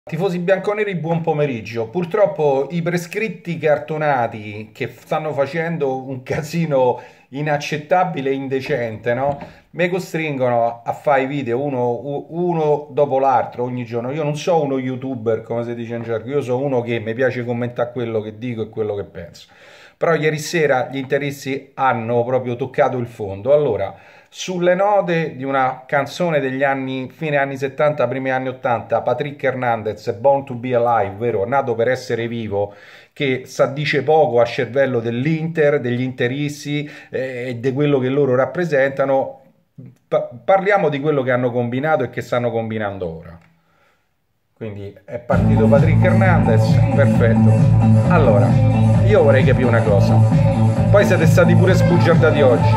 Tifosi bianconeri, buon pomeriggio. Purtroppo i prescritti cartonati che stanno facendo un casino inaccettabile e indecente, no? Mi costringono a fare i video uno dopo l'altro ogni giorno. Io non so uno youtuber, come si dice in gergo, io so uno che mi piace commentare quello che dico e quello che penso. Però ieri sera gli interessi hanno proprio toccato il fondo. Allora, sulle note di una canzone degli anni, fine anni 70, primi anni 80, Patrick Hernandez, Born to be Alive, vero? Nato per essere vivo, che dice poco al cervello dell'Inter, degli interisti e di quello che loro rappresentano. Parliamo di quello che hanno combinato e che stanno combinando ora. Quindi è partito Patrick Hernandez, perfetto. Allora, io vorrei capire una cosa. Poi siete stati pure sbugiardati oggi.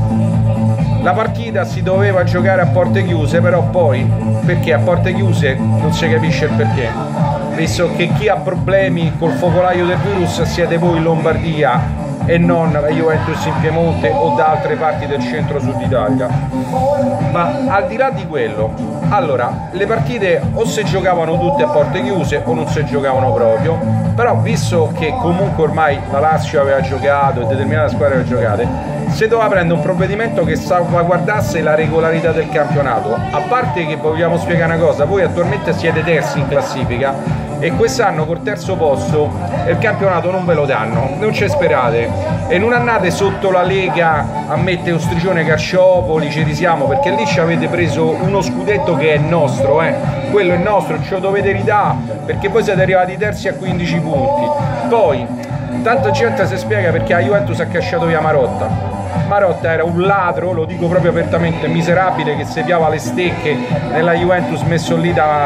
La partita si doveva giocare a porte chiuse, però poi, perché a porte chiuse non si capisce il perché, visto che chi ha problemi col focolaio del virus siete voi in Lombardia e non la Juventus in Piemonte o da altre parti del centro-sud Italia. Ma al di là di quello, allora, le partite o si giocavano tutte a porte chiuse o non si giocavano proprio, però visto che comunque ormai la Lazio aveva giocato e determinate squadre avevano giocato, si doveva prendere un provvedimento che salvaguardasse la regolarità del campionato. A parte che vogliamo spiegare una cosa, voi attualmente siete terzi in classifica e quest'anno col terzo posto il campionato non ve lo danno, non ci sperate e non andate sotto la Lega a mettere Ostricione Calciopoli, ci risiamo, perché lì ci avete preso uno scudetto che è nostro, quello è nostro, ce lo dovete ridare perché voi siete arrivati terzi a 15 punti. Poi tanta gente si spiega perché la Juventus ha casciato via Marotta. Marotta era un ladro, lo dico proprio apertamente, miserabile, che si piava le stecche nella Juventus messo lì da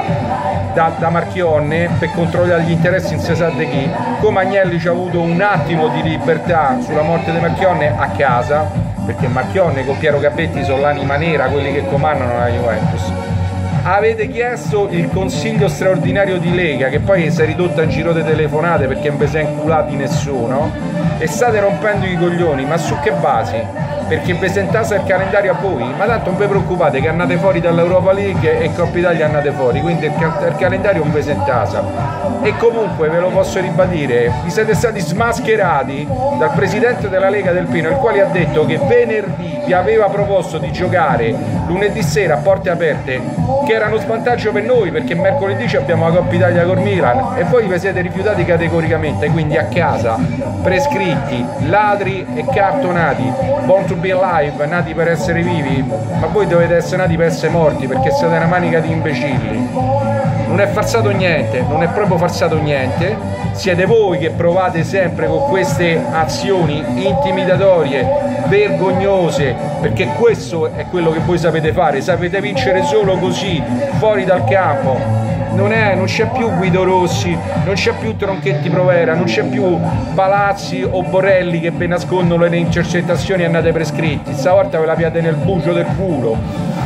Marchionne per controllare gli interessi in se sa di chi. Come Agnelli ci ha avuto un attimo di libertà sulla morte di Marchionne a casa, perché Marchionne con Piero Gabetti sono l'anima nera, quelli che comandano la Juventus. Avete chiesto il consiglio straordinario di Lega, che poi si è ridotta in giro di telefonate perché non vi si è inculati nessuno, e state rompendo i coglioni, ma su che basi? Perché presentate il calendario a voi, ma tanto non vi preoccupate che andate fuori dall'Europa League e Coppa Italia andate fuori, quindi il calendario non vi sentate. E comunque ve lo posso ribadire, vi siete stati smascherati dal presidente della Lega Del Pino, il quale ha detto che venerdì vi aveva proposto di giocare lunedì sera a porte aperte, che era uno svantaggio per noi perché mercoledì abbiamo la Coppa Italia col Milan e voi vi siete rifiutati categoricamente, quindi a casa, prescritti, ladri e cartonati, born to be alive, nati per essere vivi, ma voi dovete essere nati per essere morti perché siete una manica di imbecilli. Non è falsato niente, non è proprio falsato niente, siete voi che provate sempre con queste azioni intimidatorie, vergognose, perché questo è quello che voi sapete fare, sapete vincere solo così, fuori dal campo. Non c'è più Guido Rossi, non c'è più Tronchetti Provera, non c'è più Palazzi o Borrelli che vi nascondono le intercettazioni e andate prescritti, stavolta ve la piate nel bucio del culo.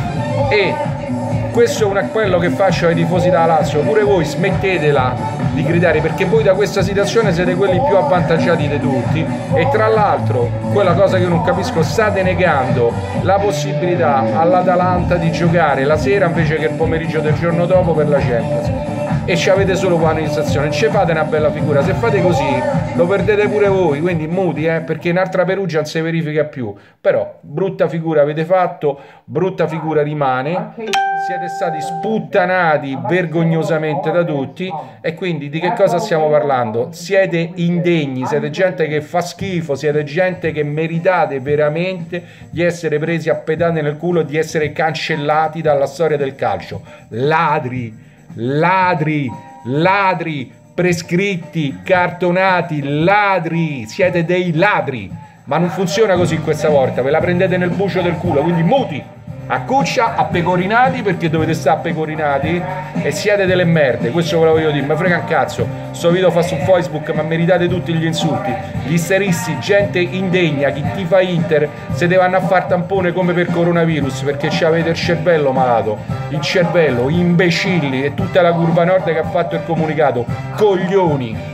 E questo è quello che faccio ai tifosi della Lazio, pure voi smettetela di gridare perché voi da questa situazione siete quelli più avvantaggiati di tutti e tra l'altro, quella cosa che io non capisco, state negando la possibilità all'Atalanta di giocare la sera invece che il pomeriggio del giorno dopo per la Champions e ci avete solo l'amministrazione, non ci fate una bella figura, se fate così lo perdete pure voi, quindi muti perché in altra Perugia non si verifica più, però brutta figura avete fatto, brutta figura rimane, siete stati sputtanati vergognosamente da tutti e quindi di che cosa stiamo parlando? Siete indegni, siete gente che fa schifo, siete gente che meritate veramente di essere presi a pedate nel culo e di essere cancellati dalla storia del calcio. Ladri! Ladri, ladri, prescritti, cartonati, ladri, siete dei ladri, ma non funziona così questa volta, ve la prendete nel bucio del culo, quindi muti, a cuccia, a pecorinati, perché dovete stare pecorinati e siete delle merde, questo ve lo voglio dire, mi frega un cazzo, sto video fa su Facebook, ma meritate tutti gli insulti, gli isteristi, gente indegna, chi tifa Inter, se deve andare a fare tampone come per coronavirus, perché ci avete il cervello malato, il cervello, imbecilli, e tutta la curva nord che ha fatto il comunicato, coglioni.